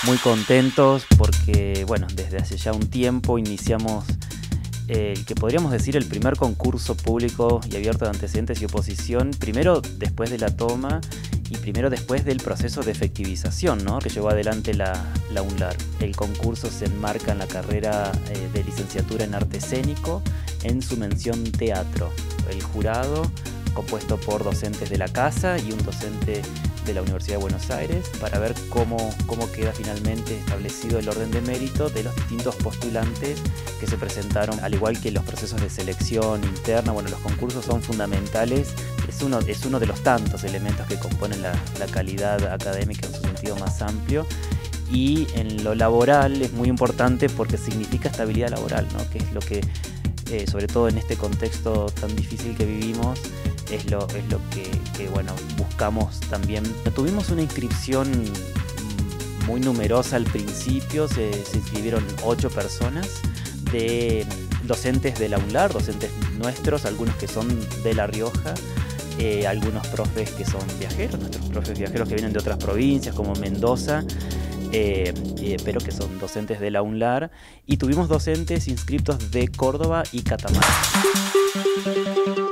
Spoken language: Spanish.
Muy contentos porque, bueno, desde hace ya un tiempo iniciamos el que podríamos decir el primer concurso público y abierto de antecedentes y oposición, primero después de la toma y primero después del proceso de efectivización, ¿no?, que llevó adelante la UNLAR. El concurso se enmarca en la carrera de licenciatura en arte escénico en su mención teatro. El jurado, compuesto por docentes de la casa y un docente de la Universidad de Buenos Aires, para ver cómo queda finalmente establecido el orden de mérito de los distintos postulantes que se presentaron, al igual que los procesos de selección interna. Bueno, los concursos son fundamentales, es uno de los tantos elementos que componen la calidad académica en su sentido más amplio. Y en lo laboral es muy importante porque significa estabilidad laboral, ¿no?, que es lo que, sobre todo en este contexto tan difícil que vivimos, es lo que bueno, buscamos también. Tuvimos una inscripción muy numerosa al principio, se inscribieron 8 personas, de docentes de la UNLAR, docentes nuestros, algunos que son de La Rioja, algunos profes que son viajeros, nuestros profes viajeros que vienen de otras provincias como Mendoza, pero que son docentes de la UNLAR, y tuvimos docentes inscriptos de Córdoba y Catamarca.